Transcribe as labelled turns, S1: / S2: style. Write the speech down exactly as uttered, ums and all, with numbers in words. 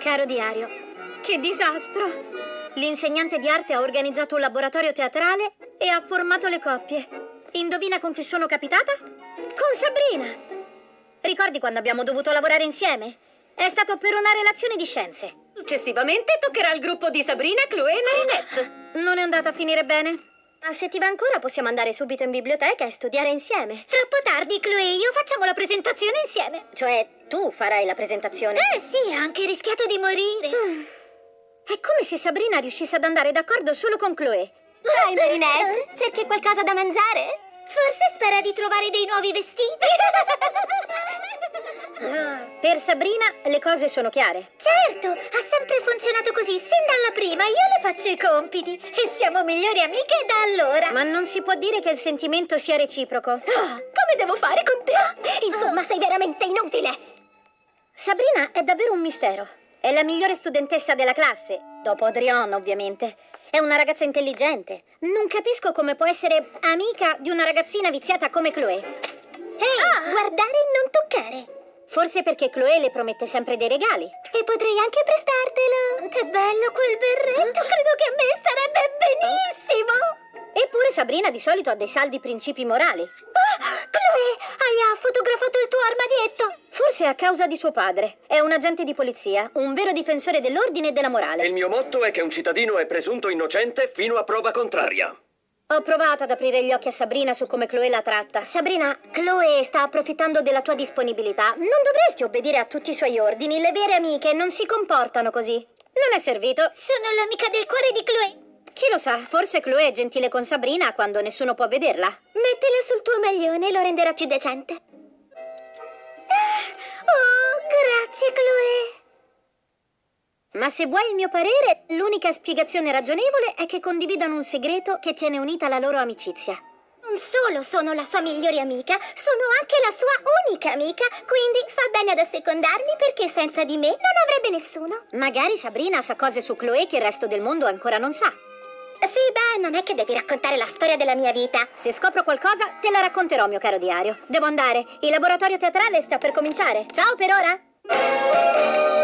S1: Caro diario, che disastro! L'insegnante di arte ha organizzato un laboratorio teatrale e ha formato le coppie. Indovina con chi sono capitata? Con Sabrina! Ricordi quando abbiamo dovuto lavorare insieme? È stato per una relazione di scienze.
S2: Successivamente toccherà al gruppo di Sabrina, Chloé e Marinette.
S1: Non è andata a finire bene. Ma se ti va ancora possiamo andare subito in biblioteca e studiare insieme.
S3: Troppo tardi, Chloé, io facciamo la presentazione insieme.
S1: Cioè, tu farai la presentazione?
S3: Eh sì, ha anche rischiato di morire.
S1: Mm. È come se Sabrina riuscisse ad andare d'accordo solo con Chloé.
S3: Dai, Marinette, cerchi qualcosa da mangiare? Forse spera di trovare dei nuovi vestiti.
S1: Per Sabrina le cose sono chiare.
S3: Certo, ha sempre funzionato così, sin dalla prima. Io le faccio i compiti e siamo migliori amiche da allora.
S1: Ma non si può dire che il sentimento sia reciproco.
S3: Oh, come devo fare con te? Insomma, sei veramente inutile.
S1: Sabrina è davvero un mistero. È la migliore studentessa della classe, dopo Adrienne ovviamente. È una ragazza intelligente. Non capisco come può essere amica di una ragazzina viziata come Chloé.
S3: Ehi, ah. guardare e non toccare.
S1: Forse perché Chloé le promette sempre dei regali.
S3: E potrei anche prestartelo. Che bello quel berretto, credo che a me starebbe benissimo.
S1: Eppure Sabrina di solito ha dei saldi principi morali.
S3: Oh, Chloé, hai fotografato il tuo armadietto.
S1: Forse a causa di suo padre. È un agente di polizia, un vero difensore dell'ordine e della morale.
S4: Il mio motto è che un cittadino è presunto innocente fino a prova contraria.
S1: Ho provato ad aprire gli occhi a Sabrina su come Chloé la tratta. Sabrina, Chloé sta approfittando della tua disponibilità. Non dovresti obbedire a tutti i suoi ordini. Le vere amiche non si comportano così. Non è servito.
S3: Sono l'amica del cuore di Chloé.
S1: Chi lo sa, forse Chloé è gentile con Sabrina quando nessuno può vederla.
S3: Mettila sul tuo maglione, lo renderà più decente. Oh, grazie, Chloé.
S1: Ma se vuoi il mio parere, l'unica spiegazione ragionevole è che condividano un segreto che tiene unita la loro amicizia.
S3: Non solo sono la sua migliore amica, sono anche la sua unica amica, quindi fa bene ad assecondarmi perché senza di me non avrebbe nessuno.
S1: Magari Sabrina sa cose su Chloé che il resto del mondo ancora non sa.
S3: Sì, beh, non è che devi raccontare la storia della mia vita.
S1: Se scopro qualcosa, te la racconterò, mio caro diario. Devo andare, il laboratorio teatrale sta per cominciare. Ciao per ora!